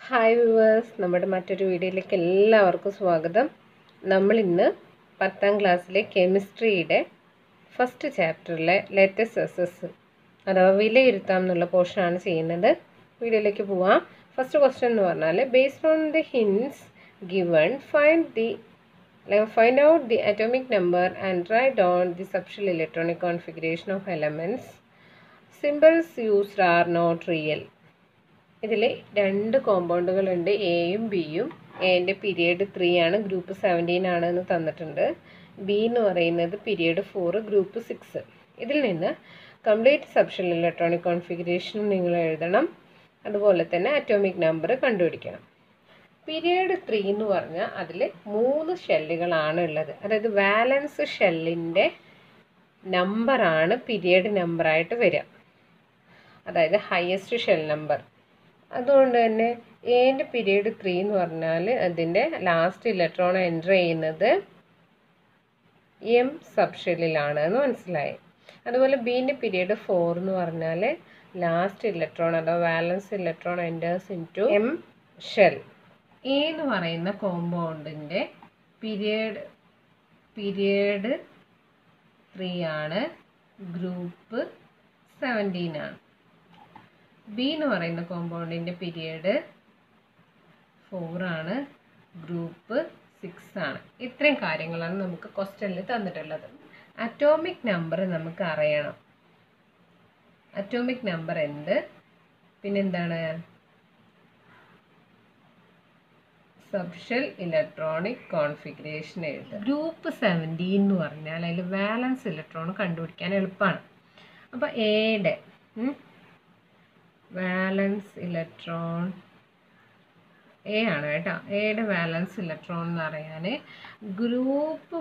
Hi viewers, നമ്മുടെ മറ്റൊരു വീഡിയോയിലേക്ക് എല്ലാവർക്കും സ്വാഗതം. നമ്മൾ ഇന്ന് 10ാം ക്ലാസ്സിലെ കെമിസ്ട്രിയുടെ ഫസ്റ്റ് ചാപ്റ്ററിലെ ലേറ്റസ്റ്റ് എസ്എസ് അഥവാ വിലയിരുത്താം എന്നുള്ള പോർഷനാണ് ചെയ്യുന്നത്. വീഡിയോയിലേക്ക് പോവാം. ഫസ്റ്റ് ക്വസ്റ്റ്യൻ എന്ന് പറഞ്ഞാൽ based on the hints given find out the atomic number and write down the subshell electronic configuration of elements. Symbols used are not real. ഇതിൽ രണ്ട് കോമ്പൗണ്ടുകളുണ്ട്, എയും ബിയും. എൻ്റെ പീരിയഡ് 3 ആണ്, ഗ്രൂപ്പ് 17 ആണ് എന്ന് തന്നിട്ടുണ്ട്. ബി എന്ന് പറയുന്നത് പീരിയഡ് 4, ഗ്രൂപ്പ് 6. ഇതിൽ നിന്ന് കംപ്ലീറ്റ് സബ്ഷെൽ ഇലക്ട്രോണിക് കോൺഫിഗറേഷൻ നിങ്ങൾ എഴുതണം. അതുപോലെ തന്നെ അറ്റോമിക് നമ്പർ കണ്ടുപിടിക്കണം. പീരിയഡ് 3 എന്ന് പറഞ്ഞാൽ അതിൽ 3 ഷെല്ലുകളാണ് ഉള്ളത്. അതായത് വാലൻസ് ഷെല്ലിൻ്റെ നമ്പറാണ് പീരിയഡ് നമ്പറായിട്ട് വരിക, അതായത് ഹയസ്റ്റ് ഷെൽ നമ്പർ. അതുകൊണ്ട് തന്നെ എൻ്റെ പീരിയഡ് 3 എന്ന് പറഞ്ഞാൽ അതിൻ്റെ ലാസ്റ്റ് ഇലക്ട്രോൺ എൻ്റർ ചെയ്യുന്നത് എം സബ്ഷെല്ലിലാണ് എന്ന് മനസ്സിലായി. അതുപോലെ ബീൻ്റെ പീരിയഡ് 4 എന്ന് പറഞ്ഞാൽ ലാസ്റ്റ് ഇലക്ട്രോൺ അഥവാ valence electron enters into M shell. A എന്ന് പറയുന്ന കോമ്പൗണ്ടിൻ്റെ പീരിയഡ് 3 ആണ്, ഗ്രൂപ്പ് 17 ആണ്. ബി എന്ന് പറയുന്ന കോമ്പൗണ്ടിൻ്റെ പീരിയഡ് 4 ആണ്, ഗ്രൂപ്പ് 6 ആണ്. ഇത്രയും കാര്യങ്ങളാണ് നമുക്ക് ക്വസ്റ്റ്യനിൽ തന്നിട്ടുള്ളത്. അറ്റോമിക് നമ്പർ നമുക്ക് അറിയണം. അറ്റോമിക് നമ്പർ എന്ത്, പിന്നെന്താണ് സബ്ഷെൽ ഇലക്ട്രോണിക് കോൺഫിഗറേഷൻ എഴുതുക. ഗ്രൂപ്പ് 17 എന്ന് പറഞ്ഞാൽ അതിൽ വാലൻസ് ഇലക്ട്രോൺ കണ്ടുപിടിക്കാൻ എളുപ്പമാണ്. അപ്പോൾ എയുടെ വാലൻസ് ഇലക്ട്രോൺ എ ആണ് കേട്ടോ. എയുടെ വാലൻസ് ഇലക്ട്രോൺ എന്ന് പറയാൻ ഗ്രൂപ്പ്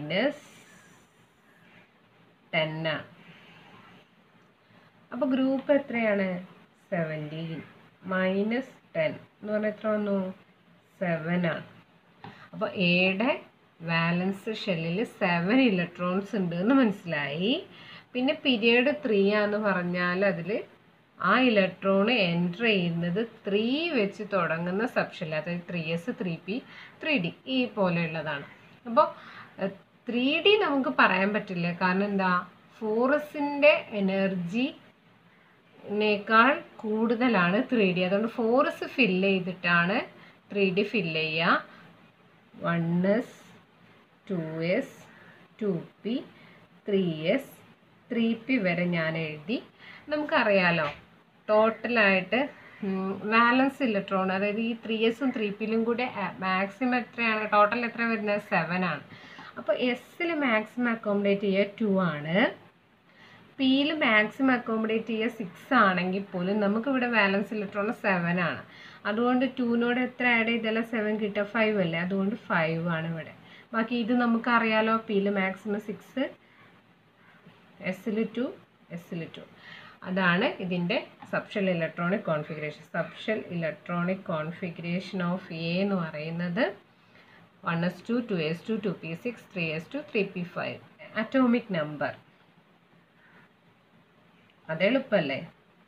-10 ആണ്. അപ്പോൾ ഗ്രൂപ്പ് എത്രയാണ്? 17 -10 എന്ന് പറഞ്ഞാൽ എത്ര വന്നു? 7 ആണ്. അപ്പോൾ എയുടെ വാലൻസ് ഷെല്ലിൽ 7 ഇലക്ട്രോൺസ് ഉണ്ട് എന്ന് മനസ്സിലായി. പിന്നെ പീരിയഡ് 3 ആണെന്ന് പറഞ്ഞാൽ അതിൽ ആ ഇലക്ട്രോൺ എൻ്റർ ചെയ്യുന്നത് 3 വെച്ച് തുടങ്ങുന്ന സബ്ഷെൽ, അതായത് 3s 3p 3d ഈ പോലെയുള്ളതാണ്. അപ്പോൾ 3d നമുക്ക് പറയാൻ പറ്റില്ല, കാരണം എന്താ, 4sൻ്റെ എനർജിനേക്കാൾ കൂടുതലാണ് 3d. അതുകൊണ്ട് 4s ഫില്ല് ചെയ്തിട്ടാണ് 3d ഫില്ല് ചെയ്യുക. 1s 2s 2p 3s 3p വരെ ഞാൻ എഴുതി. നമുക്കറിയാലോ ടോട്ടലായിട്ട് വാലൻസ് ഇലക്ട്രോൺ, അതായത് ഈ 3sഉം 3pയിലും കൂടെ മാക്സിമം എത്രയാണ്, ടോട്ടൽ എത്ര വരുന്നത്? 7 ആണ്. അപ്പോൾ എസ്സിൽ മാക്സിമം അക്കോമഡേറ്റ് ചെയ്യുക 2 ആണ്, പിയിൽ മാക്സിമം അക്കോമഡേറ്റ് ചെയ്യുക 6 ആണെങ്കിൽ പോലും നമുക്കിവിടെ വാലൻസ് ഇലക്ട്രോൺ 7 ആണ്. അതുകൊണ്ട് 2നോട് എത്ര ആഡ് ചെയ്താലും 7 കിട്ടുക? 5 അല്ലേ. അതുകൊണ്ട് 5 ആണ് ഇവിടെ. ബാക്കി ഇത് നമുക്കറിയാലോ, പിയിൽ മാക്സിമം 6, എസ്സിൽ 2, എസ്സിൽ 2. അതാണ് ഇതിൻ്റെ subshell electronic configuration. Subshell electronic configuration of A എന്ന് പറയുന്നത് 1s2 2s2 2p6 3s2 3p5. Atomic number അത് എളുപ്പമല്ലേ.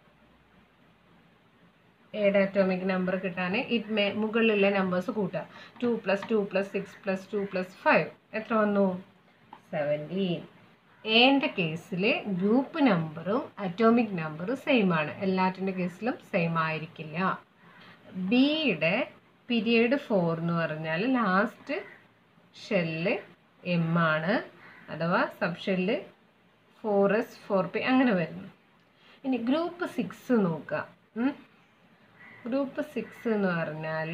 എയുടെ അറ്റോമിക് നമ്പർ കിട്ടാൻ മുകളിലുള്ള നമ്പേഴ്സ് കൂട്ടുക. 2 + 2 + 6 + 2 + 5 എത്ര വന്നു? 17. എൻ്റെ കേസിൽ ഗ്രൂപ്പ് നമ്പറും അറ്റോമിക് നമ്പറും സെയിം ആണ്. എല്ലാറ്റിൻ്റെ കേസിലും സെയിം ആയിരിക്കില്ല. ബിയുടെ പീരിയഡ് 4 എന്ന് പറഞ്ഞാൽ ലാസ്റ്റ് ഷെല്ല് എം ആണ്, അഥവാ സബ് ഷെല്ല് 4s 4p അങ്ങനെ വരുന്നു. ഇനി ഗ്രൂപ്പ് 6 നോക്കുക. ഗ്രൂപ്പ് 6 എന്ന് പറഞ്ഞാൽ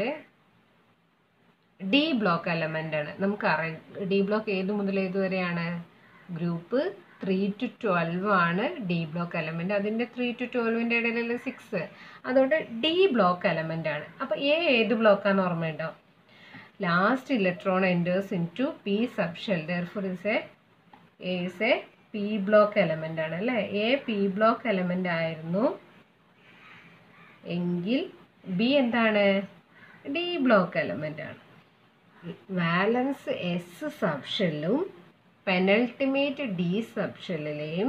ഡി ബ്ലോക്ക് എലമെൻ്റ് ആണ്. നമുക്കറിയാം ഡി ബ്ലോക്ക് ഏത് മുതൽ ഏത് വരെയാണ്? ഗ്രൂപ്പ് 3 to 12 ആണ് ഡി ബ്ലോക്ക് എലമെൻ്റ്. അതിൻ്റെ 3 to 12ൻ്റെ ഇടയിലുള്ള 6, അതുകൊണ്ട് ഡി ബ്ലോക്ക് എലമെൻ്റ് ആണ്. അപ്പോൾ എ ഏത് ബ്ലോക്കാന്ന് ഓർമ്മയുണ്ടോ? Last electron enters into P subshell, therefore A P block element ആണ് അല്ലേ. എ പി ബ്ലോക്ക് എലമെൻ്റ് ആയിരുന്നു എങ്കിൽ ബി എന്താണ്? ഡി ബ്ലോക്ക് എലമെൻ്റ് ആണ്. വാലൻസ് എസ് സബ്ഷെല്ലും പെനൾട്ടിമേറ്റ് ഡി സബ്ഷെല്ലിലെയും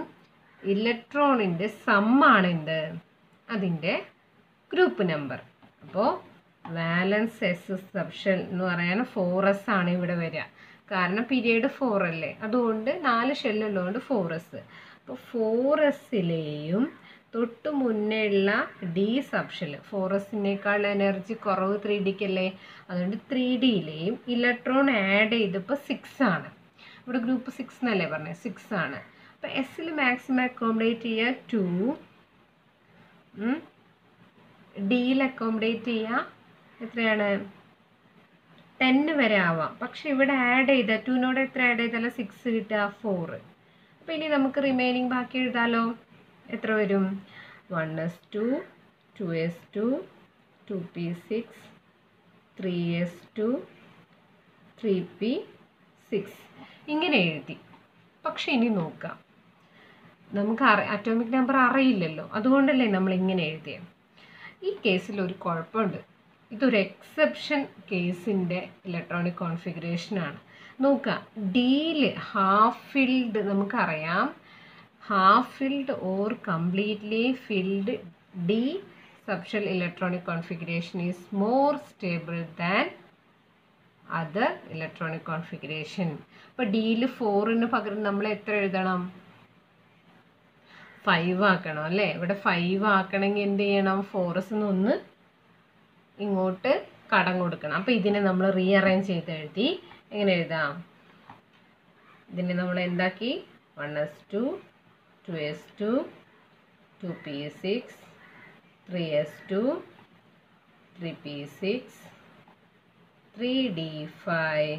ഇലക്ട്രോണിൻ്റെ സമ്മാണ് എന്ത്? അതിൻ്റെ ഗ്രൂപ്പ് നമ്പർ. അപ്പോൾ വാലൻസ് എസ് സബ്ഷെൽ എന്ന് പറയാൻ 4s ആണ് ഇവിടെ വരിക. കാരണം പീരിയഡ് 4 അല്ലേ, അതുകൊണ്ട് 4 ഷെല്ലുള്ളതുകൊണ്ട് 4s. അപ്പോൾ 4sലെയും തൊട്ട് മുന്നേ ഉള്ള ഡി സബ്ഷെൽ 4sനേക്കാൾ എനർജി കുറവ് 3Dക്കല്ലേ, അതുകൊണ്ട് 3Dയിലെയും ഇലക്ട്രോൺ ആഡ് ചെയ്തപ്പോൾ 6 ആണ്. ഇവിടെ ഗ്രൂപ്പ് 6 എന്നല്ലേ പറഞ്ഞത്, 6 ആണ്. അപ്പോൾ എസ്സിൽ മാക്സിമം അക്കോമഡേറ്റ് ചെയ്യുക 2, ഡിയിൽ അക്കോമഡേറ്റ് ചെയ്യുക എത്രയാണ് 10 വരെ ആവാം. പക്ഷെ ഇവിടെ ആഡ് ചെയ്ത 2നോട് എത്ര ആഡ് ചെയ്താലും 6 കിട്ടുക 4. അപ്പോൾ ഇനി നമുക്ക് റിമൈനിങ് ബാക്കി എഴുതാലോ. എത്ര വരും? 1s2, 2s2, 2p6, 3s2, 3p6 ഇങ്ങനെ എഴുതി. പക്ഷെ ഇനി നോക്കാം, നമുക്ക് അറ്റോമിക് നമ്പർ അറിയില്ലല്ലോ, അതുകൊണ്ടല്ലേ നമ്മൾ ഇങ്ങനെ എഴുതിയത്. ഈ കേസിൽ ഒരു കുഴപ്പമുണ്ട്. ഇതൊരു എക്സെപ്ഷൻ കേസിൻ്റെ ഇലക്ട്രോണിക് കോൺഫിഗറേഷനാണ്. നോക്കുക, ഡിയിൽ ഹാഫ് ഫിൽഡ് നമുക്കറിയാം, half filled or completely filled D subshell electronic configuration is more stable than other electronic configuration. അപ്പോൾ ഡിയിൽ 4ന് പകരം നമ്മൾ എത്ര എഴുതണം? 5 ആക്കണം അല്ലേ. ഇവിടെ 5 ആക്കണമെങ്കിൽ എന്ത് ചെയ്യണം? 4s ഒന്ന് ഇങ്ങോട്ട് കടം കൊടുക്കണം. അപ്പോൾ ഇതിനെ നമ്മൾ റീഅറേഞ്ച് ചെയ്ത് എഴുതി. എങ്ങനെ എഴുതാം? ഇതിനെ നമ്മൾ എന്താക്കി? 1s2, 2s2, 2p6, 3s2, 3p6, 3d5,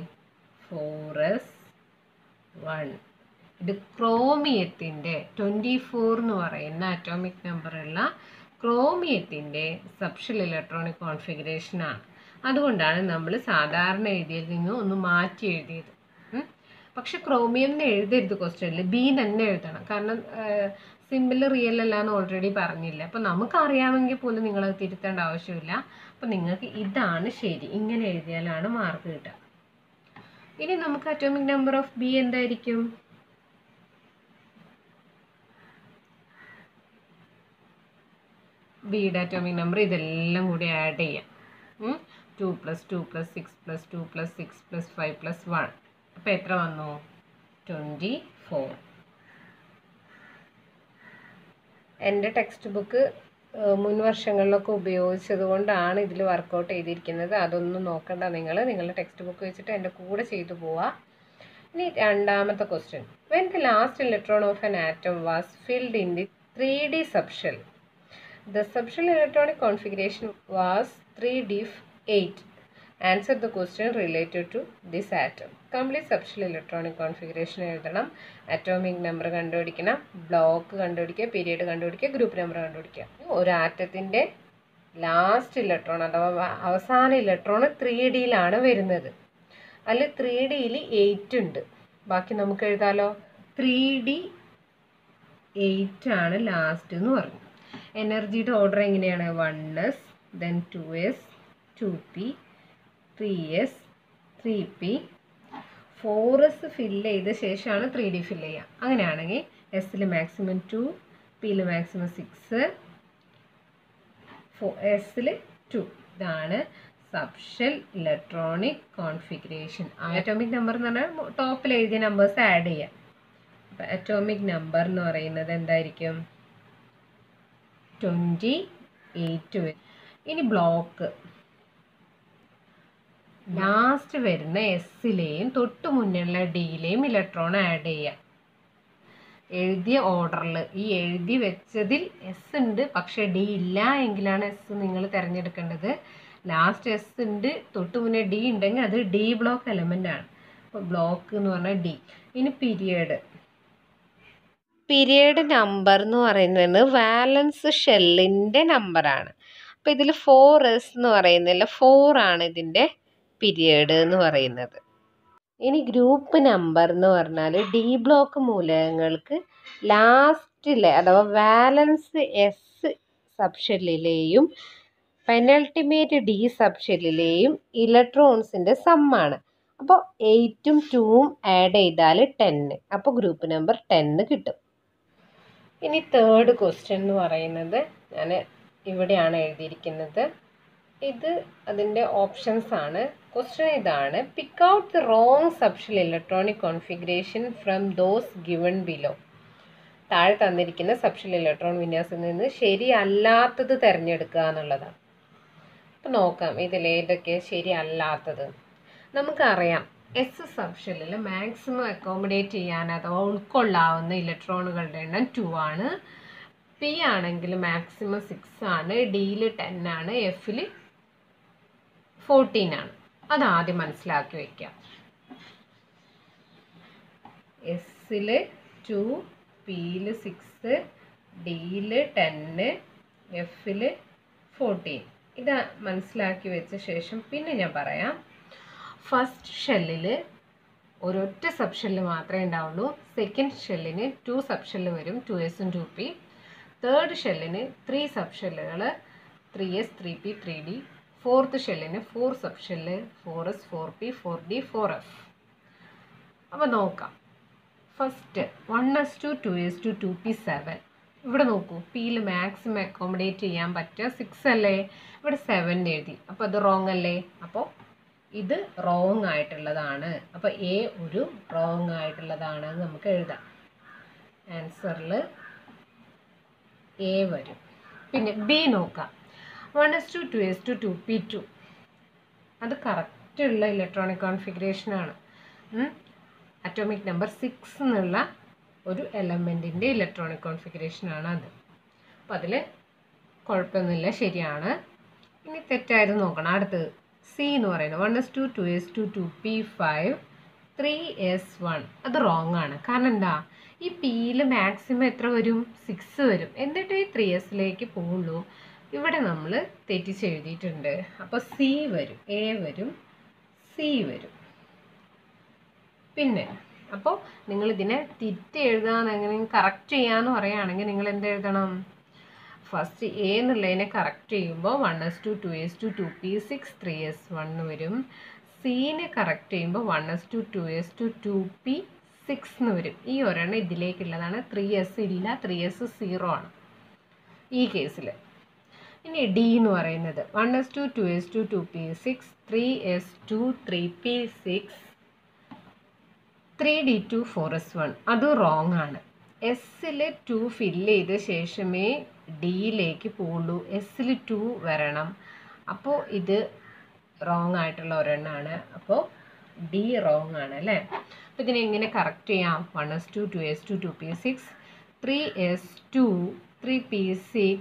4s1. ഇത് ക്രോമിയത്തിൻ്റെ 24 എന്ന് പറയുന്ന അറ്റോമിക് നമ്പറുള്ള ക്രോമിയത്തിൻ്റെ സബ്ഷെൽ ഇലക്ട്രോണിക് കോൺഫിഗറേഷനാണ്. അതുകൊണ്ടാണ് നമ്മൾ സാധാരണ എഴുതിയതിൽ നിന്ന് ഒന്ന് മാറ്റി എഴുതിയത്. പക്ഷെ ക്രോമിയം എന്ന് എഴുതരുത് ക്വസ്റ്റ്യനിൽ, ബി തന്നെ എഴുതണം. കാരണം സിമ്പിൾ റിയൽ അല്ല എന്ന് ഓൾറെഡി പറഞ്ഞില്ല. അപ്പോൾ നമുക്കറിയാമെങ്കിൽ പോലും നിങ്ങളത് തിരുത്തേണ്ട ആവശ്യമില്ല. അപ്പോൾ നിങ്ങൾക്ക് ഇതാണ് ശരി, ഇങ്ങനെ എഴുതിയാലാണ് മാർക്ക് കിട്ടുക. ഇനി നമുക്ക് അറ്റോമിക് നമ്പർ ഓഫ് ബി എന്തായിരിക്കും? ബിയുടെ അറ്റോമിക് നമ്പർ ഇതെല്ലാം കൂടി ആഡ് ചെയ്യാം. 2 + 2 + 6 + 2 + 6 + 5 + 1. അപ്പോൾ എത്ര വന്നു? 24. എൻ്റെ ടെക്സ്റ്റ് ബുക്ക് മുൻ വർഷങ്ങളിലൊക്കെ ഉപയോഗിച്ചത് കൊണ്ടാണ് ഇതിൽ വർക്കൗട്ട് ചെയ്തിരിക്കുന്നത്. അതൊന്നും നോക്കണ്ട, നിങ്ങളുടെ ടെക്സ്റ്റ് ബുക്ക് വെച്ചിട്ട് എൻ്റെ കൂടെ ചെയ്തു പോവുക. ഇനി രണ്ടാമത്തെ question. When the last electron of an atom was filled in the 3D subshell, the subshell electronic configuration was 3d8. Answer the question related to this atom. Complete subshell electronic configuration എഴുതണം, atomic number കണ്ടുപിടിക്കണം, block കണ്ടുപിടിക്കുക, period കണ്ടുപിടിക്കുക, group number കണ്ടുപിടിക്കുക. ഒരു ആറ്റത്തിൻ്റെ last electron അഥവാ അവസാന electron 3Dയിലാണ് വരുന്നത്. അതിൽ 3Dയിൽ 8 ഉണ്ട്. ബാക്കി നമുക്ക് എഴുതാലോ. 3d8 ആണ് ലാസ്റ്റ് എന്ന് പറഞ്ഞു. എനർജിയുടെ ഓർഡർ എങ്ങനെയാണ്? 1s, then 2s, 2p, 3s, 3p, 4s fill ചെയ്ത ശേഷമാണ് 3D ഫില്ല് ചെയ്യുക. അങ്ങനെയാണെങ്കിൽ എസ്സിൽ മാക്സിമം 2, പിയിൽ മാക്സിമം 6, എസ്സിൽ 2. ഇതാണ് subshell electronic configuration. Atomic number എന്ന് പറഞ്ഞാൽ ടോപ്പിൽ എഴുതിയ നമ്പേഴ്സ് ആഡ് ചെയ്യാം. അപ്പം അറ്റോമിക് നമ്പർ എന്ന് പറയുന്നത് എന്തായിരിക്കും? 28. ഇനി ബ്ലോക്ക് ലാസ്റ്റ് വരുന്ന എസ്സിലെയും തൊട്ട് മുന്നിലുള്ള ഡിയിലെയും ഇലക്ട്രോൺ ആഡ് ചെയ്യാം. എഴുതിയ ഓർഡറിൽ ഈ എഴുതി വെച്ചതിൽ എസ് ഉണ്ട്, പക്ഷെ ഡി ഇല്ല എങ്കിലാണ് എസ് നിങ്ങൾ തിരഞ്ഞെടുക്കേണ്ടത്. ലാസ്റ്റ് എസ് ഉണ്ട്, തൊട്ട് മുന്നേ ഡി ഉണ്ടെങ്കിൽ അത് ഡി ബ്ലോക്ക് എലമെൻ്റ് ആണ്. അപ്പോൾ ബ്ലോക്ക് എന്ന് പറഞ്ഞാൽ ഡി. ഇനി പീരിയഡ് നമ്പർ എന്ന് പറയുന്നത് വാലൻസ് ഷെല്ലിൻ്റെ നമ്പറാണ്. അപ്പോൾ ഇതിൽ 4s എന്ന് പറയുന്നില്ല, 4 ആണ് ഇതിൻ്റെ പീരിയഡ് എന്ന് പറയുന്നത്. ഇനി ഗ്രൂപ്പ് നമ്പർ എന്ന് പറഞ്ഞാൽ ഡി ബ്ലോക്ക് മൂലകങ്ങൾക്ക് ലാസ്റ്റിലെ അഥവാ വാലൻസ് എസ് സബ്ഷെല്ലിലെയും പെനൾട്ടിമേറ്റ് ഡി സബ്ഷെല്ലിലെയും ഇലക്ട്രോൺസിൻ്റെ സമ്മാണ്. അപ്പോൾ 8ഉം 2ഉം ആഡ് ചെയ്താൽ 10. അപ്പോൾ ഗ്രൂപ്പ് നമ്പർ 10 കിട്ടും. ഇനി തേർഡ് ക്വസ്റ്റ്യൻ എന്ന് പറയുന്നത് ഞാൻ ഇവിടെയാണ് എഴുതിയിരിക്കുന്നത്. ഇത് അതിൻ്റെ ഓപ്ഷൻസ് ആണ്. ക്വസ്റ്റ്യൻ ഇതാണ്: pick out the wrong subshell electronic configuration from those given below. താഴെ തന്നിരിക്കുന്ന സബ്ഷെൽ ഇലക്ട്രോൺ വിന്യാസത്തിൽ നിന്ന് ശരിയല്ലാത്തത് തിരഞ്ഞെടുക്കുക എന്നുള്ളതാണ്. അപ്പം നോക്കാം ഇതിലേതൊക്കെ ശരിയല്ലാത്തത്. നമുക്കറിയാം എസ് സബ്ഷെല്ലിൽ മാക്സിമം അക്കോമഡേറ്റ് ചെയ്യാൻ അഥവാ ഉൾക്കൊള്ളാവുന്ന ഇലക്ട്രോണുകളുടെ എണ്ണം 2 ആണ്. പി ആണെങ്കിൽ മാക്സിമം 6 ആണ്, ഡിയിൽ 10 ആണ്, എഫിൽ 14 ആണ്. അതാദ്യം മനസ്സിലാക്കി വയ്ക്കാം. എസ്സിൽ 2, പിയിൽ 6, ഡിയിൽ 10, എഫിൽ 14. ഇത് മനസ്സിലാക്കി വെച്ച ശേഷം പിന്നെ ഞാൻ പറയാം. ഫസ്റ്റ് ഷെല്ലിൽ ഒരൊറ്റ സബ് ഷെല്ല് മാത്രമേ ഉണ്ടാവുള്ളൂ. സെക്കൻഡ് ഷെല്ലിന് 2 സബ് ഷെല്ല് വരും, 2s 2p. തേർഡ് ഷെല്ലിന് 3 സബ് ഷെല്ലുകൾ, 3s 3p 3d. ഫോർത്ത് ഷെല്ലിന് 4 subshell, 4s 4p 4d 4f. അപ്പോൾ നോക്കാം. First 1s2 2s2 2p 7. ഇവിടെ നോക്കൂ, പിയിൽ മാക്സിമം അക്കോമഡേറ്റ് ചെയ്യാൻ പറ്റുക 6 അല്ലേ, ഇവിടെ 7 എഴുതി. അപ്പോൾ അത് റോങ് അല്ലേ, അപ്പോൾ ഇത് റോങ് ആയിട്ടുള്ളതാണ്. അപ്പോൾ എ ഒരു റോങ് ആയിട്ടുള്ളതാണ് നമുക്ക് എഴുതാം. ആൻസറിൽ എ വരും. പിന്നെ ബി നോക്കാം. 1s2 2s2 2p2. അത് കറക്റ്റുള്ള ഇലക്ട്രോണിക് കോൺഫിഗറേഷനാണ്. അറ്റോമിക് നമ്പർ 6 എന്നുള്ള ഒരു എലമെൻറ്റിൻ്റെ ഇലക്ട്രോണിക് കോൺഫിഗറേഷനാണ് അത്. അപ്പം അതിൽ കുഴപ്പമൊന്നുമില്ല, ശരിയാണ്. ഇനി തെറ്റായത് നോക്കണം. അടുത്തത് സി എന്ന് പറയുന്നത് 1s2 2s2 2p5 3s1. അത് റോങ് ആണ്. കാരണം എന്താ, ഈ പിയിൽ മാക്സിമം എത്ര വരും, 6 വരും. എന്നിട്ട് ഈ 3sലേക്ക് പോകുള്ളൂ. ഇവിടെ നമ്മൾ തെറ്റിച്ചെഴുതിയിട്ടുണ്ട്. അപ്പോൾ സി വരും, എ വരും, സി വരും. പിന്നെ അപ്പോൾ നിങ്ങളിതിനെ തിരിച്ച് എഴുതാൻ എങ്ങനെയും കറക്റ്റ് ചെയ്യാമെന്ന് പറയുകയാണെങ്കിൽ നിങ്ങൾ എന്ത് എഴുതണം? ഫസ്റ്റ് എ എന്നുള്ളതിനെ കറക്റ്റ് ചെയ്യുമ്പോൾ 1s2 2s2 2p6 3s1 വരും. സീനെ കറക്റ്റ് ചെയ്യുമ്പോൾ 1s2 2s2 2p6 എന്ന് വരും. ഈ ഒരെണ്ണം ഇതിലേക്കുള്ളതാണ്. 3s ഇല്ല, 3s 0 ആണ് ഈ കേസിൽ. ഇനി ഡി എന്ന് പറയുന്നത് 1s2 2s2 2p6 3s2 3p6 3d2 4s1. അത് റോങ് ആണ്. എസ്സിൽ 2 ഫില്ല് ചെയ്ത ശേഷമേ ഡിയിലേക്ക് പോകുള്ളൂ. എസ്സിൽ 2 വരണം. അപ്പോൾ ഇത് റോങ് ആയിട്ടുള്ള ഒരെണ്ണമാണ്. അപ്പോൾ ഡി റോങ് ആണ് അല്ലേ. അപ്പോൾ ഇതിനെ എങ്ങനെ കറക്റ്റ് ചെയ്യാം? 1s2 2s2 2p6 3s2 3p6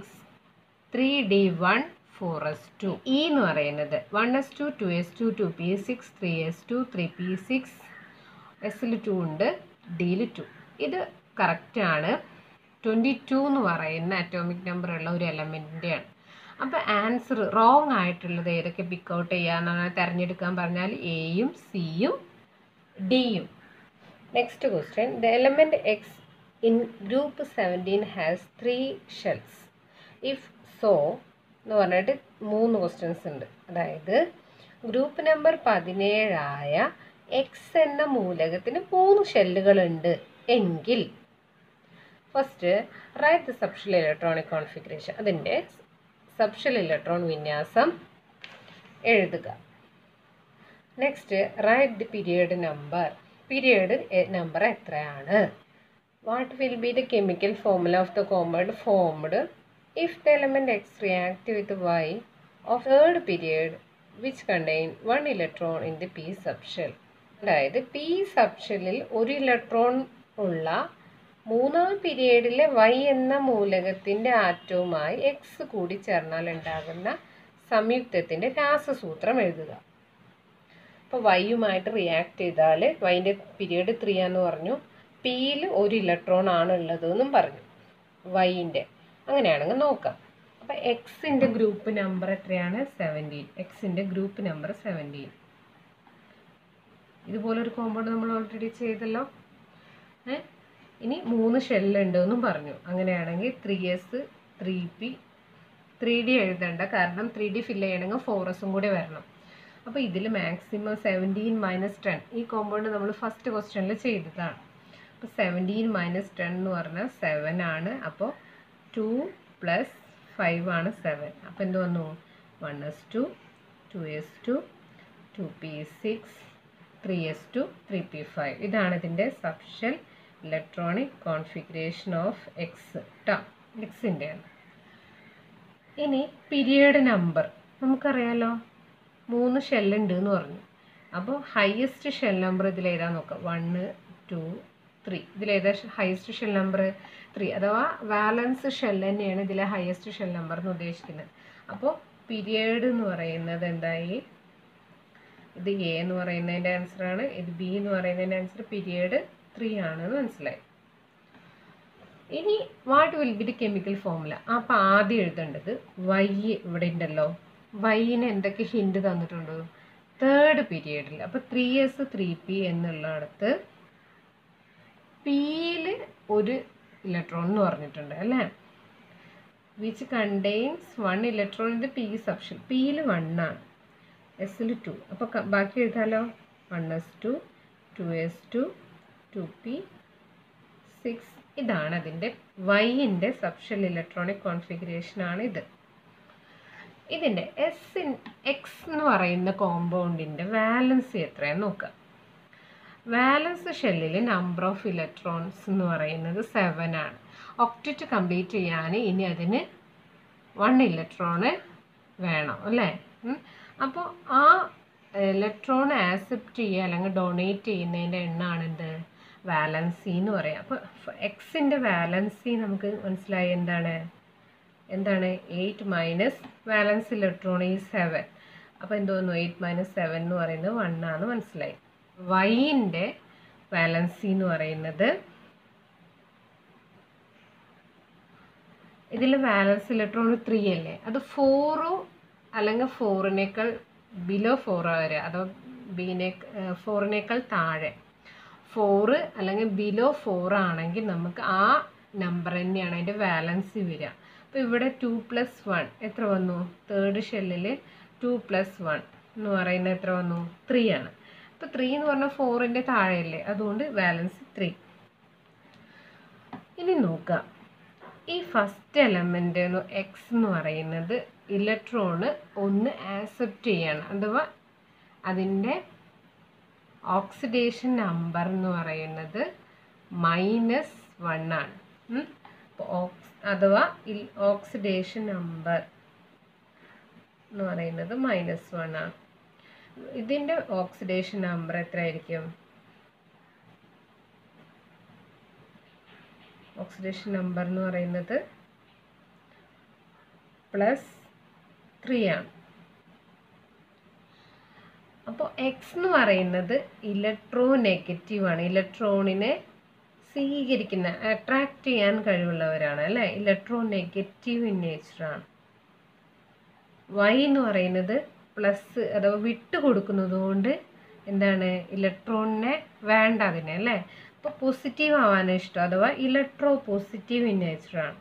3d1 4s2. E എന്ന് പറയുന്നത് 1s2 2s2 2p6 3s2 3p6 എസ്സിൽ 2 ഉണ്ട്, ഡിയിൽ 2. ഇത് കറക്റ്റാണ്. 22 എന്ന് പറയുന്ന അറ്റോമിക് നമ്പർ ഉള്ള ഒരു എലമെൻറ്റിൻ്റെയാണ്. അപ്പോൾ ആൻസർ റോങ് ആയിട്ടുള്ളത് ഏതൊക്കെ പിക്ക് ഔട്ട് ചെയ്യാന്നാണ് തിരഞ്ഞെടുക്കാൻ പറഞ്ഞാൽ എയും സിയും ഡിയും. Next question. The element X in group 17 has 3 shells. If so എന്ന് പറഞ്ഞിട്ട് 3 ക്വസ്റ്റ്യൻസ് ഉണ്ട്. അതായത് ഗ്രൂപ്പ് നമ്പർ 17 ആയ എക്സ് എന്ന മൂലകത്തിന് 3 ഷെല്ലുകളുണ്ട് എങ്കിൽ first write the subshell electronic configuration. അതിൻ്റെ സബ്ഷെൽ ഇലക്ട്രോൺ വിന്യാസം എഴുതുക. Next write the period number. Period number എത്രയാണ്? What will be the chemical formula of the compound formed if the element X react with Y of third period which contain 1 electron in the P subshell. അതായത് P സബ്ഷെല്ലിൽ 1 electron ഉള്ള 3ാം പീരിയഡിലെ Y എന്ന മൂലകത്തിൻ്റെ ആറ്റവുമായി X കൂടി ചേർന്നാൽ ഉണ്ടാകുന്ന സംയുക്തത്തിൻ്റെ രാസസൂത്രം എഴുതുക. അപ്പോൾ വൈയുമായിട്ട് റിയാക്ട് ചെയ്താൽ വൈൻ്റെ പീരിയഡ് 3 ആണെന്ന് പറഞ്ഞു, പിയിൽ 1 ഇലക്ട്രോൺ ആണ് ഉള്ളതെന്നും പറഞ്ഞു വൈൻ്റെ. അങ്ങനെയാണെങ്കിൽ നോക്കാം. അപ്പോൾ എക്സിൻ്റെ ഗ്രൂപ്പ് നമ്പർ എത്രയാണ്? 17. എക്സിൻ്റെ ഗ്രൂപ്പ് നമ്പർ 17. ഇതുപോലൊരു കോമ്പൗണ്ട് നമ്മൾ ഓൾറെഡി ചെയ്തല്ലോ. ഇനി 3 ഷെല്ലുണ്ട് എന്നും പറഞ്ഞു. അങ്ങനെയാണെങ്കിൽ 3s 3p 3d എഴുതണ്ട, കാരണം 3d ഫില്ല് ചെയ്യണമെങ്കിൽ 4sഉം കൂടി വരണം. അപ്പോൾ ഇതിൽ മാക്സിമം 17 - 10. ഈ കോമ്പൗണ്ട് നമ്മൾ ഫസ്റ്റ് ക്വസ്റ്റ്യനിൽ ചെയ്തതാണ്. അപ്പോൾ 17 - 10 എന്ന് പറഞ്ഞാൽ 7 ആണ്. അപ്പോൾ 2 + 5 ആണ് 7. അപ്പോൾ എന്ത് വന്നു? 1s2, 2s2, 2p6, 3s2, 3p5. ഇതാണ് ഇതിൻ്റെ subshell electronic configuration of X ട്ടോ. എക്സിൻ്റെ ഇനി പീരിയഡ് നമ്പർ നമുക്കറിയാലോ 3 ഷെല്ലുണ്ട് എന്ന് പറഞ്ഞു. അപ്പോൾ ഹയസ്റ്റ് ഷെൽ നമ്പർ ഇതിലേതാ നോക്കാം. 1, 2, 3. ഇതിലേതാ ഹയസ്റ്റ് ഷെൽ നമ്പർ? 3. അഥവാ വാലൻസ് ഷെൽ തന്നെയാണ് ഇതിലെ ഹയസ്റ്റ് ഷെൽ നമ്പർ എന്ന് ഉദ്ദേശിക്കുന്നത്. അപ്പോൾ പീരിയഡ് എന്ന് പറയുന്നത് എന്തായി? ഇത് എ എന്ന് പറയുന്നതിൻ്റെ ആൻസറാണ്, ഇത് ബി എന്ന് പറയുന്നതിൻ്റെ ആൻസർ പീരിയഡ് 3 ആണെന്ന് മനസ്സിലായി. ഇനി what will be the chemical formula? അപ്പോൾ ആദ്യം എഴുതേണ്ടത് വൈ ഇവിടെ ഉണ്ടല്ലോ. വൈന് എന്തൊക്കെ ഹിൻഡ് തന്നിട്ടുണ്ട്? തേർഡ് പീരിയഡിൽ. അപ്പോൾ 3s 3p എന്നുള്ളിടത്ത് പിയിൽ ഒരു ഇലക്ട്രോൺ എന്ന് പറഞ്ഞിട്ടുണ്ട് അല്ലേ, വിച്ച് കണ്ടെയ്ൻസ് 1 ഇലക്ട്രോൺ. ഇത് പി സബ്ഷെൽ. പിയിൽ 1 ആണ്, എസിൽ 2. അപ്പോൾ ബാക്കി എഴുതാലോ. 1s2, 2s2, 2p6. ഇതാണ് അതിൻ്റെ വൈൻ്റെ സബ്ഷെൽ ഇലക്ട്രോണിക് കോൺഫിഗറേഷൻ ആണ് ഇത്. ഇതിൻ്റെ എക്സ് എന്ന് പറയുന്ന കോമ്പൗണ്ടിൻ്റെ വാലൻസി എത്രയാണെന്ന് നോക്കാം. വാലൻസ് ഷെല്ലിൽ നമ്പർ ഓഫ് ഇലക്ട്രോൺസ് എന്ന് പറയുന്നത് 7 ആണ്. ഒക്ടറ്റ് കംപ്ലീറ്റ് ചെയ്യാൻ ഇനി അതിന് 1 ഇലക്ട്രോണ് വേണം അല്ലേ. അപ്പോൾ ആ ഇലക്ട്രോൺ ആക്സെപ്റ്റ് ചെയ്യുക അല്ലെങ്കിൽ ഡൊണേറ്റ് ചെയ്യുന്നതിൻ്റെ എണ്ണമാണ് എന്ത്? വാലൻസി എന്ന് പറയാം. അപ്പോൾ എക്സിൻ്റെ വാലൻസി നമുക്ക് മനസ്സിലായി എന്താണ്? 8 മൈനസ് വാലൻസ് ഇലക്ട്രോൺ ഈ 7. അപ്പോൾ എന്തോന്നു? 8 മൈനസ് 7 എന്ന് പറയുന്നത് 1 ആണ് മനസ്സിലായി. വൈൻ്റെ വാലൻസി എന്ന് പറയുന്നത്, ഇതിൽ വാലൻസ് ഇലക്ട്രോൺ 3 അല്ലേ, അത് 4 അല്ലെങ്കിൽ 4നേക്കാൾ ബിലോ 4 വരെ, അതോ 4നേക്കാൾ താഴെ 4 അല്ലെങ്കിൽ ബിലോ 4 ആണെങ്കിൽ നമുക്ക് ആ നമ്പർ തന്നെയാണ് അതിൻ്റെ വാലൻസി വരിക. അപ്പോൾ ഇവിടെ 2 + 1 എത്ര വന്നു? തേർഡ് ഷെല്ലിൽ 2 + 1 എന്ന് പറയുന്നത് എത്ര വന്നു? 3 ആണ്. അപ്പോൾ 3 എന്ന് പറഞ്ഞാൽ 4ൻ്റെ താഴെയല്ലേ, അതുകൊണ്ട് വാലൻസി 3. ഇനി നോക്കാം, ഈ ഫസ്റ്റ് എലമെൻ്റ് എക്സ് എന്ന് പറയുന്നത് ഇലക്ട്രോണ് 1 ആക്സെപ്റ്റ് ചെയ്യാണ്, അഥവാ അതിൻ്റെ ഓക്സിഡേഷൻ നമ്പർ എന്ന് പറയുന്നത് -1 ആണ്. അഥവാ ഓക്സിഡേഷൻ നമ്പർ എന്ന് പറയുന്നത് -1 ആണ്. ഇതിൻ്റെ ഓക്സിഡേഷൻ നമ്പർ എത്ര ആയിരിക്കും? ഓക്സിഡേഷൻ നമ്പർ എന്ന് പറയുന്നത് +3 ആണ്. അപ്പോൾ എക്സ് എന്ന് പറയുന്നത് ഇലക്ട്രോനെഗറ്റീവ് ആണ്, ഇലക്ട്രോണിനെ സ്വീകരിക്കുന്ന അട്രാക്റ്റ് ചെയ്യാൻ കഴിവുള്ളവരാണ് അല്ലേ, ഇലക്ട്രോനെഗറ്റീവ് ഇൻ നേച്ചറാണ്. വൈ എന്ന് പറയുന്നത് പ്ലസ് അഥവാ വിട്ട് കൊടുക്കുന്നത് കൊണ്ട് എന്താണ്? ഇലക്ട്രോണിനെ വേണ്ട അതിനെ അല്ലേ. അപ്പോൾ പോസിറ്റീവ് ആവാൻ ഇഷ്ടം, അഥവാ ഇലക്ട്രോ പോസിറ്റീവ് ഇൻ നേച്ചറാണ്.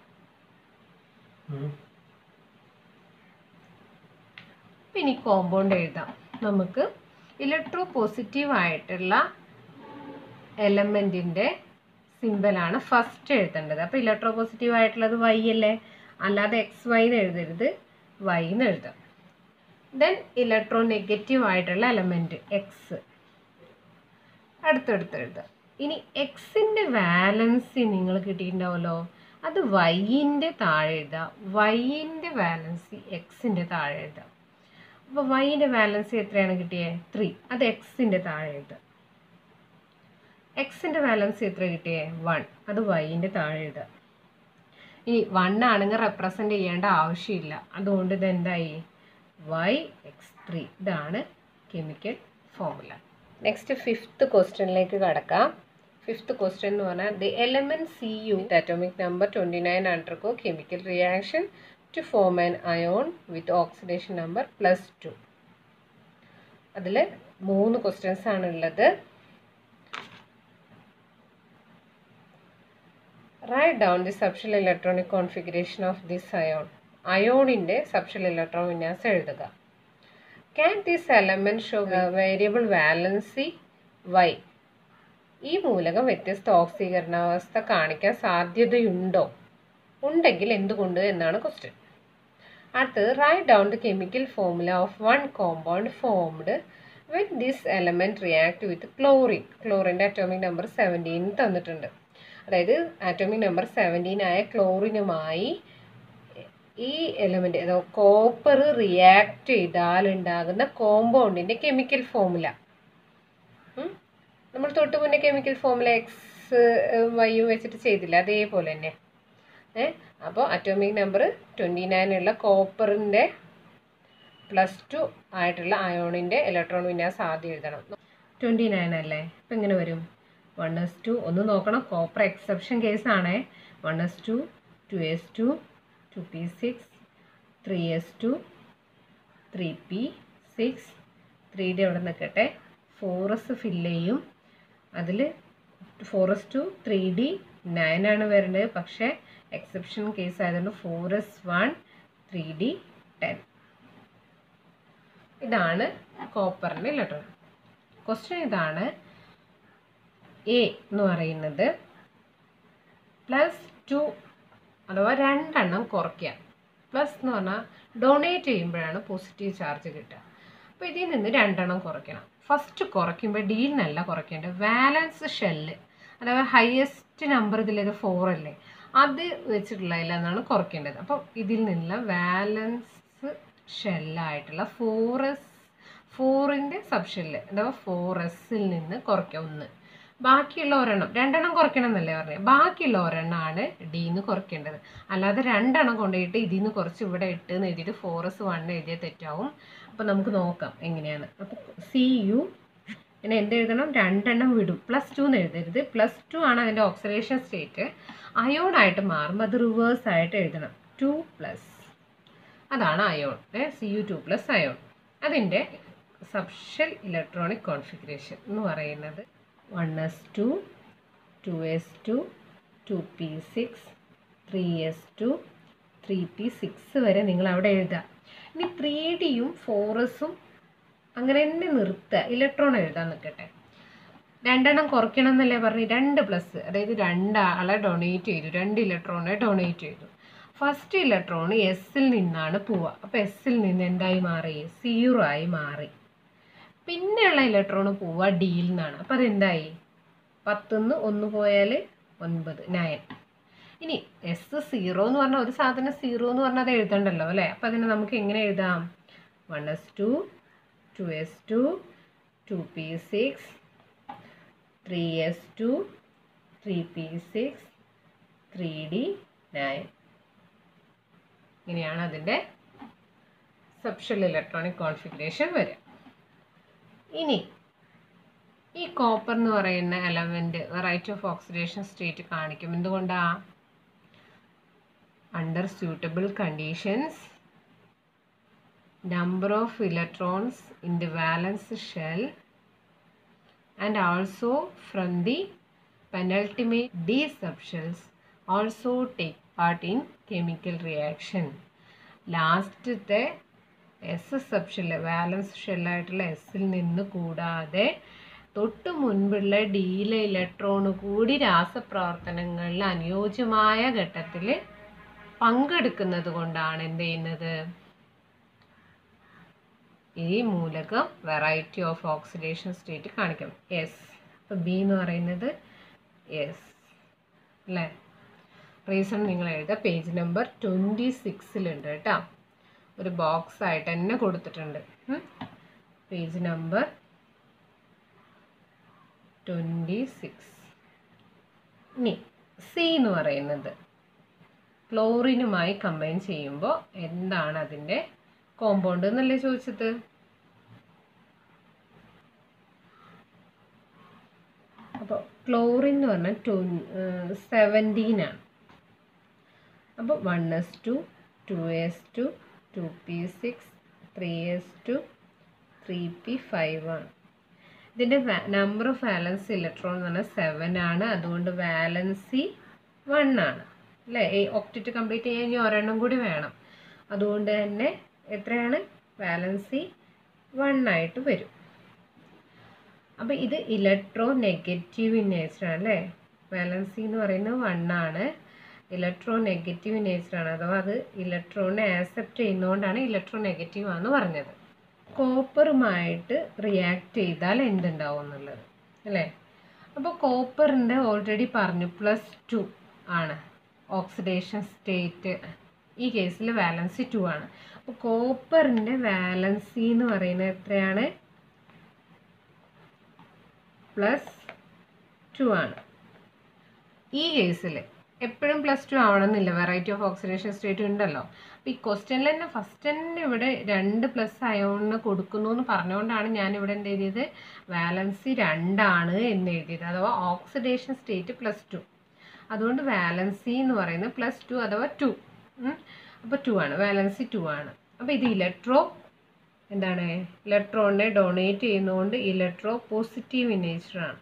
ഇനി കോമ്പൗണ്ട് എഴുതാം. നമുക്ക് ഇലക്ട്രോ പോസിറ്റീവ് ആയിട്ടുള്ള എലമെൻറ്റിൻ്റെ സിമ്പലാണ് ഫസ്റ്റ് എഴുതേണ്ടത്. അപ്പോൾ ഇലക്ട്രോ പോസിറ്റീവ് ആയിട്ടുള്ളത് വൈ അല്ലേ, അല്ലാതെ എക്സ് വൈ എന്ന് എഴുതരുത്, വൈ എന്ന് എഴുതാം. ദെൻ ഇലക്ട്രോ നെഗറ്റീവ് ആയിട്ടുള്ള എലമെൻറ്റ് എക്സ് അടുത്തടുത്ത് എഴുതാം. ഇനി എക്സിൻ്റെ വാലൻസി നിങ്ങൾ കിട്ടിയിട്ടുണ്ടാവുമല്ലോ, അത് വൈൻ്റെ താഴെ എഴുതാം. വൈൻ്റെ വാലൻസി എക്സിൻ്റെ താഴെ എഴുതാം. അപ്പോൾ വൈൻ്റെ വാലൻസി എത്രയാണ് കിട്ടിയത്? 3. അത് എക്സിൻ്റെ താഴെ എഴുതാം. എക്സിൻ്റെ വാലൻസി എത്ര കിട്ടിയത്? 1. അത് വൈൻ്റെ താഴെ എഴുതാം. ഇനി 1 ആണെങ്കിൽ റെപ്രസെൻ്റ് ചെയ്യേണ്ട ആവശ്യമില്ല, അതുകൊണ്ട് ഇതെന്തായി? YX3. ഇതാണ് കെമിക്കൽ ഫോർമുല. നെക്സ്റ്റ് 5th ക്വസ്റ്റ്യനിലേക്ക് കടക്കാം. 5th ക്വസ്റ്റ്യൻ എന്ന് പറഞ്ഞാൽ the element Cu with atomic number 29 undergo chemical reaction to form an ion with oxidation number +2. അതിൽ 3 ക്വസ്റ്റ്യൻസ് ആണുള്ളത്. Write down the subshell electronic configuration of this ion. അയോണിൻ്റെ subshell electron വിന്യാസം എഴുതുക. Can this element show variable valency Y? ഈ മൂലകം വ്യത്യസ്ത ഓക്സീകരണാവസ്ഥ കാണിക്കാൻ സാധ്യതയുണ്ടോ? ഉണ്ടെങ്കിൽ എന്തുകൊണ്ട് എന്നാണ് ക്വസ്റ്റ്യൻ. അടുത്തത് write down the chemical formula of one compound formed when this element react with chlorine. ക്ലോറിൻ്റെ അറ്റോമിക് നമ്പർ 17 തന്നിട്ടുണ്ട്. അതായത് ആറ്റോമിക് നമ്പർ 17 ആയ ക്ലോറിനുമായി ഈ എലമെൻറ്റ് അതായത് കോപ്പർ റിയാക്ട് ചെയ്താൽ ഉണ്ടാകുന്ന കോമ്പൗണ്ടിൻ്റെ കെമിക്കൽ ഫോർമുല. നമ്മൾ തൊട്ട് മുന്നേ കെമിക്കൽ ഫോർമുല എക്സ് വൈയും വെച്ചിട്ട് ചെയ്തില്ല, അതേപോലെ തന്നെ. അപ്പോൾ അറ്റോമിക് നമ്പർ 29 ഉള്ള കോപ്പറിൻ്റെ +2 ആയിട്ടുള്ള അയോണിൻ്റെ ഇലക്ട്രോൺ വിന്യാസം ആദ്യം എഴുതണം. 29 അല്ലേ? അപ്പം ഇങ്ങനെ വരും 1s2. ഒന്ന് നോക്കണം, copper exception കേസാണേ. 1s2, 2s2, 2p6, 3s2, 3p6, 3d അവിടെ നിൽക്കട്ടെ. 4s ഫില്ല് ചെയ്യും. അതിൽ 4s2, 3d 9 ആണ് വരുന്നത്. പക്ഷേ എക്സെപ്ഷൻ കേസ് ആയതുകൊണ്ട് 4s1, 3d 10. ഇതാണ് കോപ്പറിൻ്റെ ഇലക്ട്രോൺ. ക്വസ്റ്റ്യൻ ഇതാണ്. എ എന്ന് പറയുന്നത് +2 അഥവാ 2 എണ്ണം കുറയ്ക്കുക. പ്ലസ് എന്ന് പറഞ്ഞാൽ ഡൊണേറ്റ് ചെയ്യുമ്പോഴാണ് പോസിറ്റീവ് ചാർജ് കിട്ടുക. അപ്പോൾ ഇതിൽ നിന്ന് 2 എണ്ണം കുറയ്ക്കണം. ഫസ്റ്റ് കുറയ്ക്കുമ്പോൾ ഡിയിൽ നിന്നല്ല കുറയ്ക്കേണ്ടത്, വാലൻസ് ഷെല്ല് അഥവാ ഹയസ്റ്റ് നമ്പർ ഇതിലേത് 4 അല്ലേ, അത് വെച്ചിട്ടുള്ളതിലാണ് കുറയ്ക്കേണ്ടത്. അപ്പം ഇതിൽ നിന്നുള്ള വാലൻസ് ഷെല്ലായിട്ടുള്ള 4ൻ്റെ സബ് ഷെല്ല് അഥവാ 4s നിന്ന് കുറയ്ക്കുക 1. ബാക്കിയുള്ള ഒരെണ്ണം 2 എണ്ണം കുറയ്ക്കണം എന്നല്ലേ പറഞ്ഞത്, ബാക്കിയുള്ള ഒരെണ്ണമാണ് ഡിന്ന് കുറയ്ക്കേണ്ടത്. അല്ലാതെ 2 എണ്ണം കൊണ്ടുപോയിട്ട് ഇതിൽ നിന്ന് കുറച്ച് ഇവിടെ 8 എന്ന് എഴുതിയിട്ട് 4s1 എഴുതിയാൽ തെറ്റാവും. അപ്പോൾ നമുക്ക് നോക്കാം എങ്ങനെയാണ്. അപ്പോൾ CU പിന്നെ എന്തെഴുതണം? 2 എണ്ണം വിടും. +2 എന്ന് എഴുതരുത്. +2 ആണ് അതിൻ്റെ ഓക്സിഡേഷൻ സ്റ്റേറ്റ്. അയോണായിട്ട് മാറുമ്പോൾ അത് റിവേഴ്സ് ആയിട്ട് എഴുതണം. 2+. അതാണ് അയോൺ. Cu2+ ion. അതിൻ്റെ സബ്ഷെൽ ഇലക്ട്രോണിക് കോൺഫിഗറേഷൻ എന്ന് പറയുന്നത് 1s2, 2s2, 2p6, 3s2, 3p6 വരെ നിങ്ങൾ അവിടെ എഴുതുക. ഇനി 3dയും 4sഉം അങ്ങനെ തന്നെ നിർത്തുക, ഇലക്ട്രോൺ എഴുതാൻ നിൽക്കട്ടെ. 2 എണ്ണം കുറയ്ക്കണം എന്നല്ലേ പറഞ്ഞ്, 2+, അതായത് 2 ആളെ ഡൊണേറ്റ് ചെയ്തു, 2 ഇലക്ട്രോണെ ഡൊണേറ്റ് ചെയ്തു. ഫസ്റ്റ് ഇലക്ട്രോൺ എസ്സിൽ നിന്നാണ് പോവുക. അപ്പോൾ എസ്സിൽ നിന്ന് എന്തായി മാറി? 0 ആയി മാറി. പിന്നെയുള്ള ഇലക്ട്രോൺ പോവുക ഡിയിൽ നിന്നാണ്. അപ്പോൾ അതെന്തായി? 10 1 പോയാൽ 9, 9. ഇനി S0 എന്ന് പറഞ്ഞാൽ ഒരു സാധനം 0 എന്ന് പറഞ്ഞാൽ അത് എഴുതണ്ടല്ലോ അല്ലേ? അപ്പോൾ അതിനെ നമുക്ക് എങ്ങനെ എഴുതാം? 1s2, 2s2, 2p6, 3s2, 3p6, 3d 9. ഇങ്ങനെയാണ് അതിൻ്റെ സബ്ഷെൽ ഇലക്ട്രോണിക് കോൺഫിഗറേഷൻ വരിക. ഇനി ഈ കോപ്പർ എന്ന് പറയുന്ന element variety of oxidation state കാണിക്കും. എന്തുകൊണ്ടാണ്? Under suitable conditions number of electrons in the valence shell and also from the penultimate d subshells also take part in chemical reaction. ലാസ്റ്റത്തെ S subshell valence ഷെല്ലായിട്ടുള്ള എസ്സിൽ നിന്ന് കൂടാതെ തൊട്ട് മുൻപുള്ള ഡിയിലെ electron കൂടി രാസപ്രവർത്തനങ്ങളിൽ അനുയോജ്യമായ ഘട്ടത്തിൽ പങ്കെടുക്കുന്നത് കൊണ്ടാണ് എന്ത് ചെയ്യുന്നത്? ഈ മൂലകം വെറൈറ്റി ഓഫ് ഓക്സിഡേഷൻ സ്റ്റേറ്റ് കാണിക്കും. എസ്. അപ്പോൾ ബി എന്ന് പറയുന്നത് എസ് അല്ലേ? റീസൺ നിങ്ങൾ എഴുതുക. പേജ് നമ്പർ 26 കേട്ടോ. ഒരു ബോക്സ് ആയിട്ട് തന്നെ കൊടുത്തിട്ടുണ്ട്. Page number 26. ഇനി സി എന്ന് പറയുന്നത് ക്ലോറിനുമായി കമ്പൈൻ ചെയ്യുമ്പോൾ എന്താണ് അതിൻ്റെ കോമ്പൗണ്ട് എന്നല്ലേ ചോദിച്ചത്? അപ്പോൾ ക്ലോറിൻ എന്ന് പറഞ്ഞാൽ 17 ആണ്. അപ്പോൾ 1s2, 2s2, 2p6, 3s2, 3p5 ആണ്. ഇതിൻ്റെ നമ്പർ ഓഫ് വാലൻസ് ഇലക്ട്രോൺ എന്ന് പറഞ്ഞാൽ 7 ആണ്. അതുകൊണ്ട് വാലൻസി 1 ആണ് അല്ലേ? ഒക്ടറ്റ് കംപ്ലീറ്റ് ചെയ്യാൻ ഇനി ഒരെണ്ണം കൂടി വേണം. അതുകൊണ്ട് തന്നെ എത്രയാണ്? വാലൻസി 1 ആയിട്ട് വരും. അപ്പോൾ ഇത് ഇലക്ട്രോ നെഗറ്റീവ് ഇൻ നേച്ചർ അല്ലേ? വാലൻസി എന്ന് പറയുന്നത് 1 ആണ്. ഇലക്ട്രോ നെഗറ്റീവ് നേച്ചറാണ്, അഥവാ അത് ഇലക്ട്രോണിനെ ആക്സെപ്റ്റ് ചെയ്യുന്നതുകൊണ്ടാണ് ഇലക്ട്രോ നെഗറ്റീവ് ആണെന്ന് പറഞ്ഞത്. കോപ്പറുമായിട്ട് റിയാക്ട് ചെയ്താൽ എന്തുണ്ടാവും എന്നുള്ളത് അല്ലേ. അപ്പോൾ കോപ്പറിൻ്റെ ഓൾറെഡി പറഞ്ഞു +2 ആണ് ഓക്സിഡേഷൻ സ്റ്റേറ്റ്, ഈ കേസിൽ വാലൻസി 2 ആണ്. അപ്പോൾ കോപ്പറിൻ്റെ വാലൻസി എന്ന് പറയുന്നത് എത്രയാണ്? +2 ആണ്. ഈ കേസിൽ എപ്പോഴും +2 ആവണമെന്നില്ല, വെറൈറ്റി ഓഫ് ഓക്സിഡേഷൻ സ്റ്റേറ്റ് ഉണ്ടല്ലോ. അപ്പോൾ ഈ ക്വസ്റ്റ്യനിൽ തന്നെ ഫസ്റ്റ് തന്നെ ഇവിടെ 2+ അയോണിന് കൊടുക്കുന്നു എന്ന് പറഞ്ഞുകൊണ്ടാണ് ഞാനിവിടെ എന്ത് എഴുതിയത്? വാലൻസി 2 ആണ് എന്ന് എഴുതിയത്, അഥവാ ഓക്സിഡേഷൻ സ്റ്റേറ്റ് +2. അതുകൊണ്ട് വാലൻസി എന്ന് പറയുന്നത് +2 അഥവാ 2. അപ്പോൾ 2 ആണ്, വാലൻസി 2 ആണ്. അപ്പോൾ ഇത് എന്താണ്? ഇലക്ട്രോണിനെ ഡൊണേറ്റ് ചെയ്യുന്നതുകൊണ്ട് ഇലക്ട്രോ പോസിറ്റീവ് ഇൻ നേച്ചറാണ്.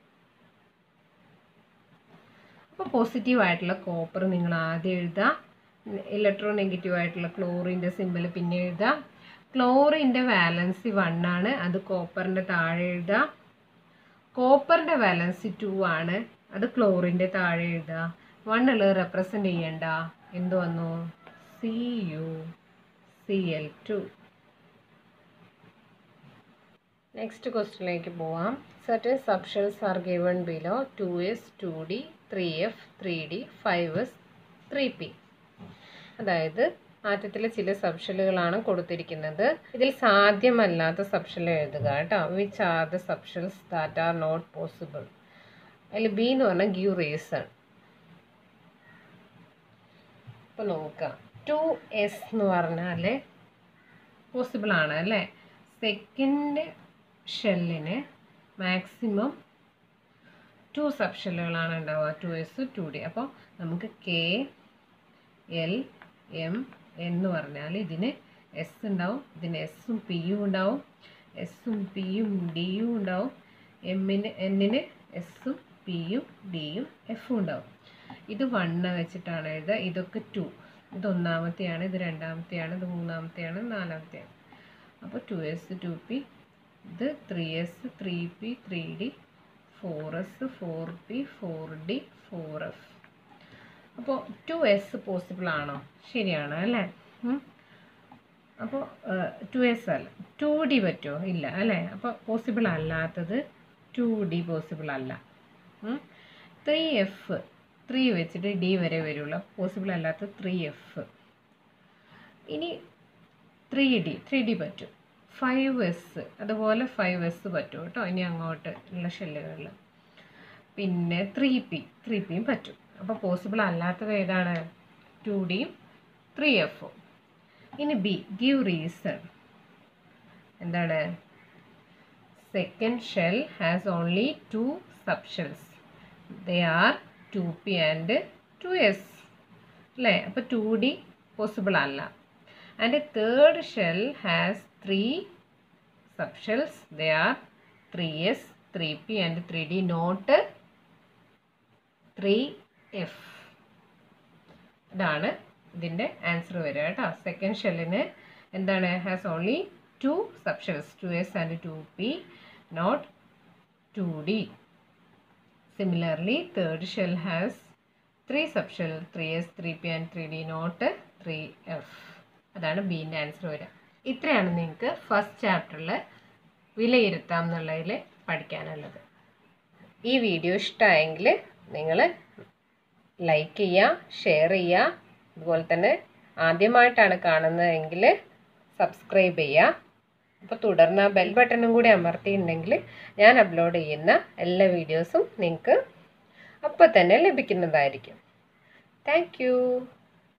അപ്പോൾ പോസിറ്റീവായിട്ടുള്ള കോപ്പർ നിങ്ങൾ ആദ്യം എഴുതുക, ഇലക്ട്രോ നെഗറ്റീവ് ആയിട്ടുള്ള ക്ലോറിൻ്റെ സിമ്പൽ പിന്നെ എഴുതുക. ക്ലോറിൻ്റെ വാലൻസി 1 ആണ്, അത് കോപ്പറിൻ്റെ താഴെ എഴുതുക. കോപ്പറിൻ്റെ വാലൻസി 2 ആണ്, അത് ക്ലോറിൻ്റെ താഴെ എഴുതുക. 1 ഉള്ളത് റെപ്രസെൻ്റ് ചെയ്യേണ്ട, എന്ത് വന്നു? CuCl2. നെക്സ്റ്റ് ക്വസ്റ്റ്യനിലേക്ക് പോവാം. Certain subshells are given below 2s 2d 3f 3d 5s 3p. അതായത് ആറ്റത്തിലെ ചില സബ്ഷെല്ലുകളാണ് കൊടുത്തിരിക്കുന്നത്. ഇതിൽ സാധ്യമല്ലാത്ത സബ്ഷെൽ എഴുതുക കേട്ടോ. Which are the subshells that are not possible? അതിൽ ബി എന്ന് പറഞ്ഞാൽ ഗിവ് റീസൺ. ഇപ്പോൾ നോക്കാം, 2s എന്ന് പറഞ്ഞാൽ പോസിബിൾ ആണ് അല്ലേ. സെക്കൻഡ് ഷെല്ലിന് മാക്സിമം 2 സബ്ഷെല്ലുകളാണ് ഉണ്ടാവുക, 2s 2d. അപ്പോൾ നമുക്ക് K L M എന്ന് പറഞ്ഞാൽ ഇതിന് S ഉണ്ടാവും, ഇതിന് Sഉം Pയും ഉണ്ടാവും, Sഉം Pയും Dയും ഉണ്ടാവും, Nന് Sഉം Pയും Dയും Fഉം ഉണ്ടാവും. ഇത് 1 വെച്ചിട്ടാണ് എഴുതുക. ഇതൊക്കെ 2, ഇത് ഒന്നാമത്തെയാണ്, ഇത് രണ്ടാമത്തെയാണ്, ഇത് മൂന്നാമത്തെയാണ്, നാലാമത്തെയാണ്. അപ്പോൾ 2s 2p, ഇത് 3s 3p 3d 4s 4p 4d 4f. അപ്പോൾ 2s പോസിബിൾ ആണോ? ശരിയാണ് അല്ലേ. അപ്പോൾ 2s അല്ല, 2d പറ്റുമോ? ഇല്ല അല്ലേ. അപ്പോൾ പോസിബിൾ അല്ലാത്തത് 2d പോസിബിൾ അല്ല. 3f 3 വെച്ചിട്ട് d വരെ വരുള്ളൂ, പോസിബിൾ അല്ലാത്തത് 3f. ഇനി 3d പറ്റും. 5s അതുപോലെ 5s പറ്റും കേട്ടോ, ഇനി അങ്ങോട്ട് ഉള്ള ഷെല്ലുകളിൽ. പിന്നെ 3pയും പറ്റും. അപ്പോൾ പോസിബിൾ അല്ലാത്തത് ഏതാണ്? 2dയും 3fഉം. ഇനി ബി, ഗിവ് റീസൺ. എന്താണ്? Second shell has only 2 subshells, they are 2p and 2s അല്ലേ. അപ്പോൾ 2d പോസിബിൾ അല്ല. And third shell has 3 subshells, they are 3s 3p and 3d, not 3f. ഇതാണ് ഇതിൻ്റെ ആൻസർ വരിക കേട്ടോ. സെക്കൻഡ് ഷെല്ലിന് എന്താണ്? Has only 2 subshells, 2s and 2p, not 2d. Similarly, third shell has 3 subshells, 3s 3p and 3d, not 3f. അതാണ് ബീൻ്റെ answer വരിക. ഇത്രയാണ് നിങ്ങൾക്ക് ഫസ്റ്റ് ചാപ്റ്ററിൽ വിലയിരുത്താം എന്നുള്ളതിൽ പഠിക്കാനുള്ളത്. ഈ വീഡിയോ ഇഷ്ടമായെങ്കിൽ നിങ്ങൾ ലൈക്ക് ചെയ്യുക, ഷെയർ ചെയ്യുക. അതുപോലെ തന്നെ ആദ്യമായിട്ടാണ് കാണുന്നതെങ്കിൽ സബ്സ്ക്രൈബ് ചെയ്യുക. അപ്പോൾ തുടർന്ന് ബെൽ ബട്ടണും കൂടി അമർത്തിയിട്ടുണ്ടെങ്കിൽ ഞാൻ അപ്ലോഡ് ചെയ്യുന്ന എല്ലാ വീഡിയോസും നിങ്ങൾക്ക് അപ്പോൾ തന്നെ ലഭിക്കുന്നതായിരിക്കും. Thank U.